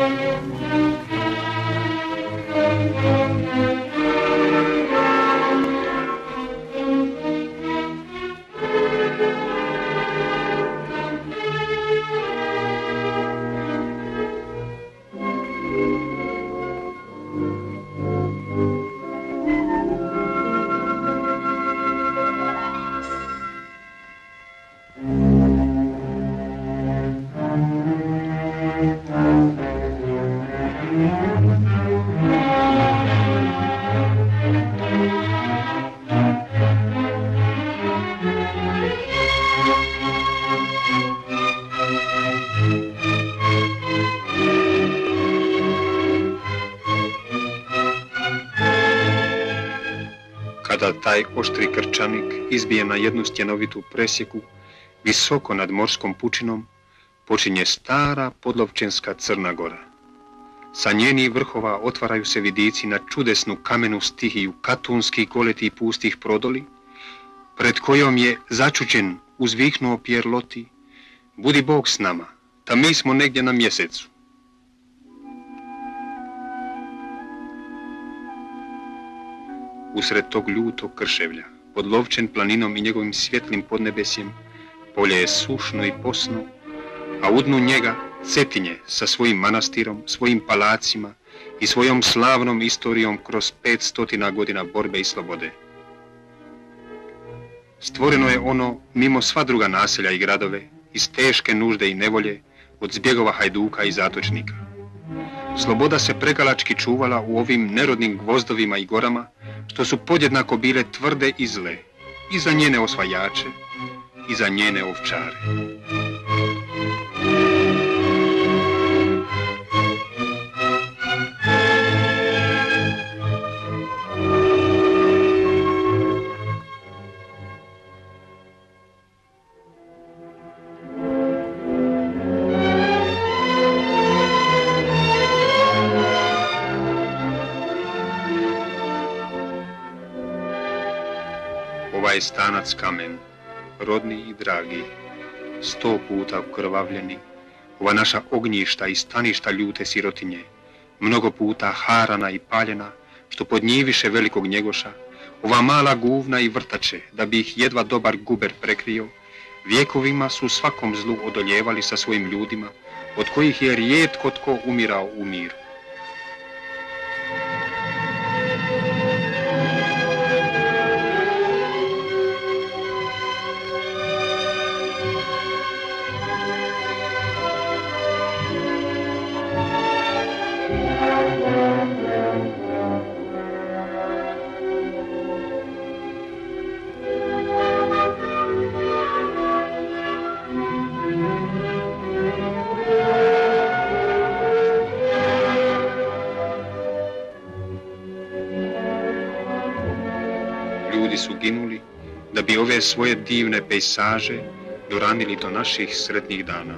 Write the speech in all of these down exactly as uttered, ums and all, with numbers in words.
Kada taj oštri krčanik izbije na jednu stjenovitu presjeku, visoko nad morskom pučinom, počinje stara podlovčenska Crna Gora. Sa njenih vrhova otvaraju se vidici na čudesnu kamenu stihiju katunskih goleti i pustih prodoli, pred kojom je začuđen uzviknuo Pjer Loti: "Budi Bog s nama, ta mi smo negdje na mjesecu." Usred tog ljutog krševlja, pod Lovčen planinom i njegovim svjetlim podnebesjem, polje je sušno i posno, a u dnu njega Cetinje sa svojim manastirom, svojim palacima i svojom slavnom istorijom kroz pet stotina godina borbe i slobode. Stvoreno je ono mimo sva druga naselja i gradove, iz teške nužde i nevolje, od zbjegova hajduka i zatočnika. Sloboda se pregalački čuvala u ovim nerodnim gvozdovima i gorama, što su podjednako bile tvrde i zle, i za njene osvajače, i za njene ovčare. Ovaj stanac kamen, rodni i dragi, sto puta ukrvavljeni, ova naša ognjišta i staništa ljute sirotinje, mnogo puta harana i paljena, što podnjiviše velikog Njegoša, ova mala guvna i vrtače, da bi ih jedva dobar guber prekrio, vjekovima su svakom zlu odoljevali sa svojim ljudima, od kojih je rijetko tko umirao u miru. Ljudi su ginuli da bi ove svoje divne pejsaže doranili do naših sretnih dana.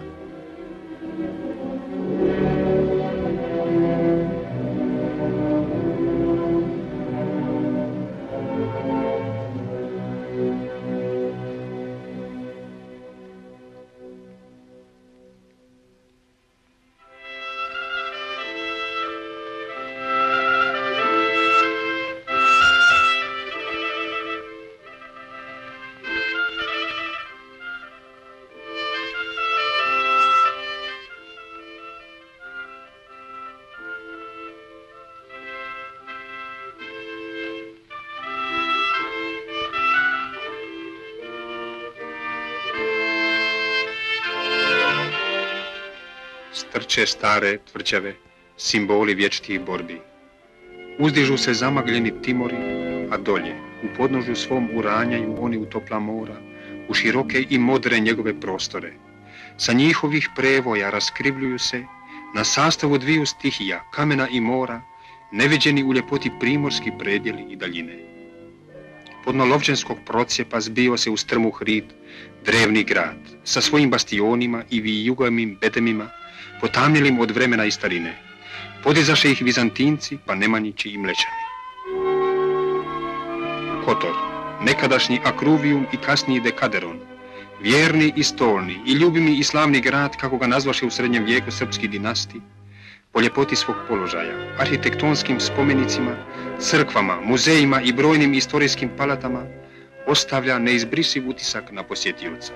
Strče stare tvrđave, simboli vječitih borbi. Uzdižu se zamagljeni timori, a dolje, u podnožju svom uranjaju oni u topla mora, u široke i modre njegove prostore. Sa njihovih prevoja raskrivljuju se, na sastavu dviju stihija, kamena i mora, neviđeni u ljepoti primorski predjeli i daljine. Podno Lovčenskog procjepa zbio se u strmu hrid, drevni grad, sa svojim bastionima i vijugovim bedemima, potamnjelim od vremena i starine. Podizaše ih Vizantinci, pa Nemanjići i Mlečani. Kotor, nekadašnji Akruvijum i kasniji Dekaderon, vjerni i stolni i ljubimi i slavni grad, kako ga nazvaše u srednjem vijeku srpski dinasti, po ljepoti svog položaja, arhitektonskim spomenicima, crkvama, muzejima i brojnim istorijskim palatama, ostavlja neizbrisiv utisak na posjetioca.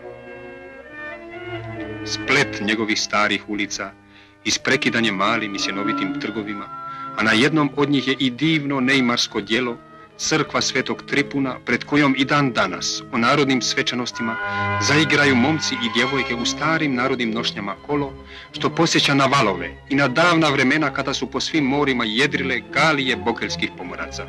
Splet njegovih starih ulica isprekidan je malim i sjenovitim trgovima, a na jednom od njih je i divno neimarsko djelo, crkva Svetog Tripuna, pred kojom i dan danas o narodnim svečanostima zaigraju momci i djevojke u starim narodnim nošnjama kolo, što posjeća na valove i na davna vremena kada su po svim morima jedrile galije bokeljskih pomoraca.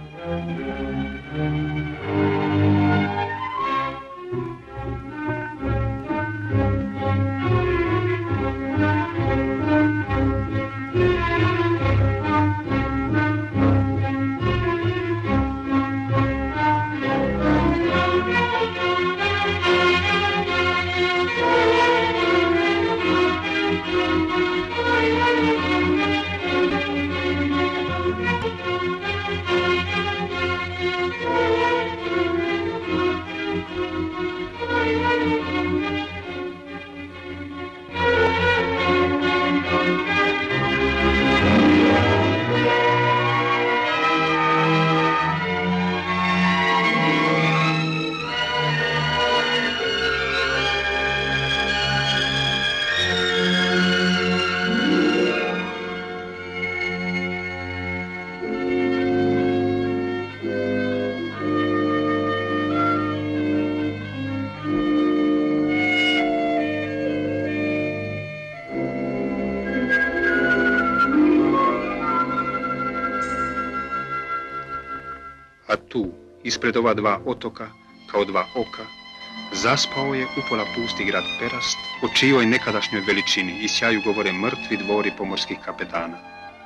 A tu, ispred ova dva otoka, kao dva oka, zaspao je upola pusti grad Perast, o čijoj nekadašnjoj veličini i sjaju govore mrtvi dvori pomorskih kapetana.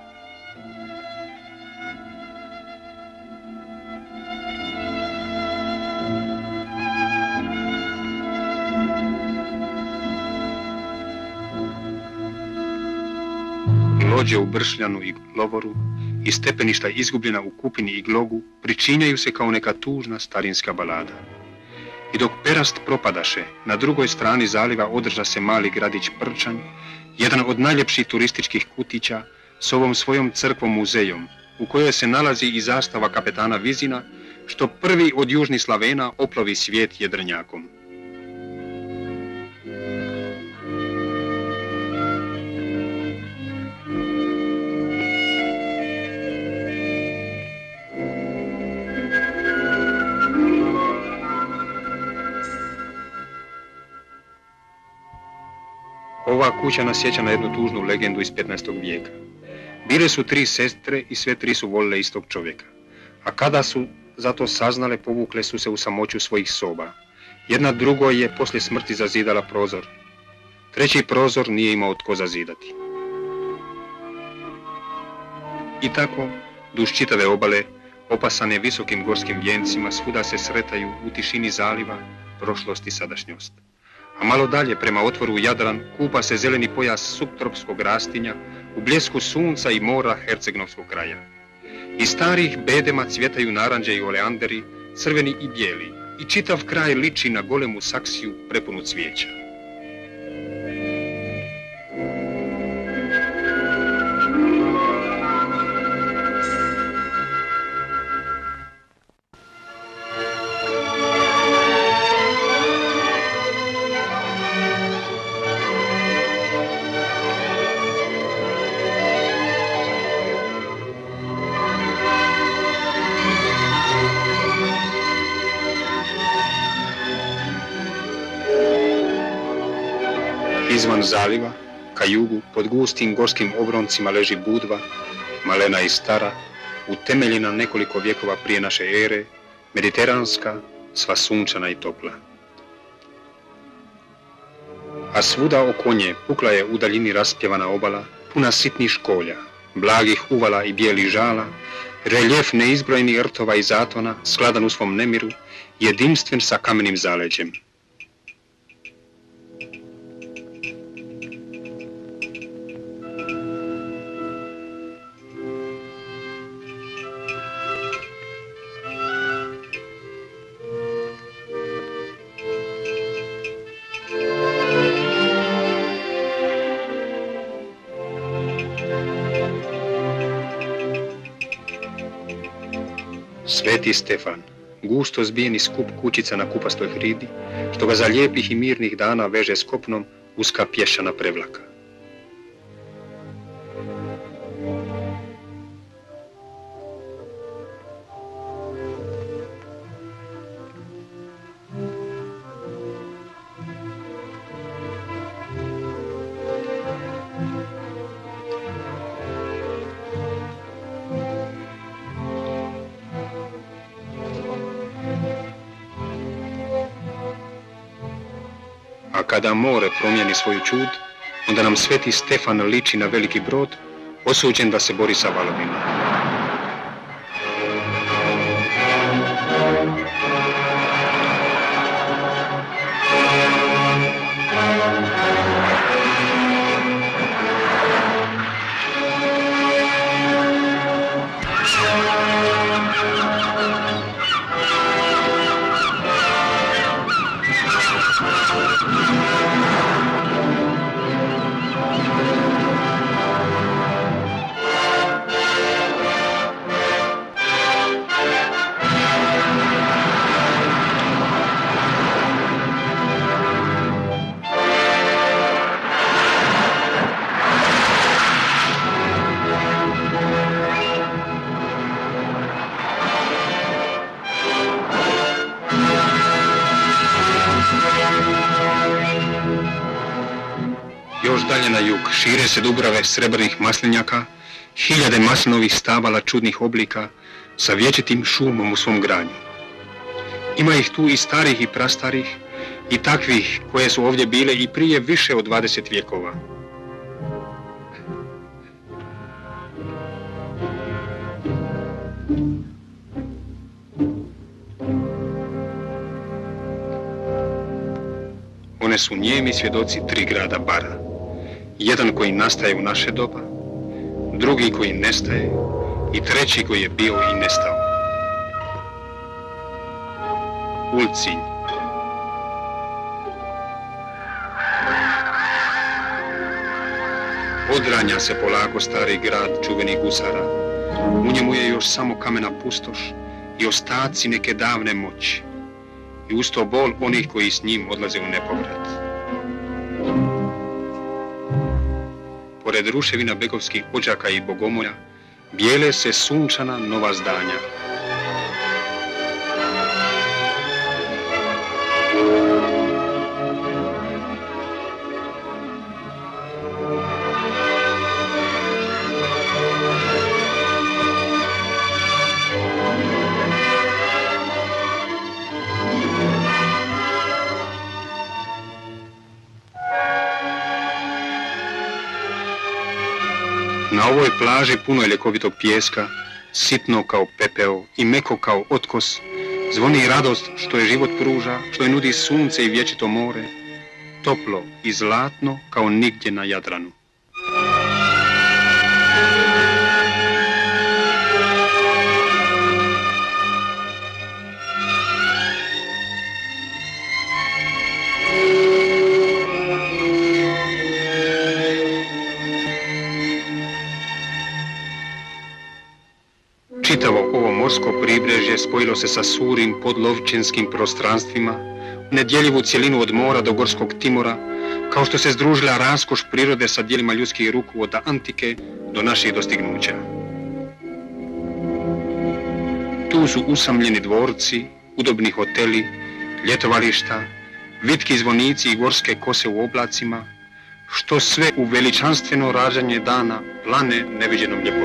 Lođe u Bršljanu i Lovoru i stepeništa izgubljena u Kupini i Glogu pričinjaju se kao neka tužna starinska balada. I dok Perast propadaše, na drugoj strani zaliva održa se mali gradić Prčanj, jedan od najljepših turističkih kutića s ovom svojom crkvom muzejom, u kojoj se nalazi i zastava kapetana Vizina, što prvi od južnih Slavena oplovi svijet jedrnjakom. Ova kuća nas sjeća na jednu tužnu legendu iz petnaestog vijeka. Bile su tri sestre i sve tri su volile istog čovjeka. A kada su za to saznale, povukle su se u samoću svojih soba. Jedna drugoj je poslije smrti zazidala prozor. Treći prozor nije imao tko zazidati. I tako, duž čitave obale, opasane visokim gorskim vijencima, svuda se sretaju u tišini zaliva prošlost i sadašnjost. A malo dalje, prema otvoru u Jadran, kupa se zeleni pojas subtropskog rastinja u bljesku sunca i mora Hercegnovskog kraja. Iz starih bedema cvjetaju naranđe i oleanderi, crveni i bijeli, i čitav kraj liči na golemu saksiju prepunu cvijeća. Izvan zaliva, ka jugu, pod gustim gorskim obroncima leži Budva, malena i stara, utemeljena nekoliko vjekova prije naše ere, mediteranska, sva sunčana i topla. A svuda oko nje pukla je u daljini raspjevana obala, puna sitnih školja, blagih uvala i bijelih žala, reljef neizbrojenih rtova i zatona, skladan u svom nemiru, jedinstven sa kamenim zaleđem. Sveti Stefan, gusto zbijeni skup kućica na kupastoj hridi, što ga za lijepih i mirnih dana veže s kopnom uska pješana prevlaka. A kada more promijeni svoju čud, onda nam Sveti Stefan liči na veliki brod, osuđen da se bori sa valovima. Još dalje na jug šire se dubrave srebrnih maslinjaka, hiljade maslinovih stabala čudnih oblika sa vječitim šumom u svom granju. Ima ih tu i starih i prastarih, i takvih koje su ovdje bile i prije više od dvadeset vjekova. One su nijemi svjedoci tri grada bara. Jedan koji nastaje u naše doba, drugi koji nestaje i treći koji je bio i nestao. Ulcinj. Odranya se polako stari grad čuvenih gusara. U njemu je još samo kamena pustoš i ostaci neke davne moći. I usto bol onih koji s njim odlaze u nepovrat. Pored ruševina begovskih ođaka i bogomolja, bijele se sunčana nova zdanja. Na ovoj plaži puno je ljekovitog pijeska, sitno kao pepeo i meko kao otkos, zvoni radost što je život pruža, što je nudi sunce i vječito more, toplo i zlatno kao nigdje na Jadranu. Čitavo ovo morsko pribrežje spojilo se sa surim podlovčinskim prostranstvima, u nedjeljivu cjelinu od mora do Gorskog Timora, kao što se združila raskoš prirode sa dijelima ljudskih ruku od antike do naših dostignuća. Tu su usamljeni dvorci, udobni hoteli, ljetovališta, vitki zvonici i gorske kose u oblacima, što sve u veličanstveno rađanje dana plane neviđenom ljepotom.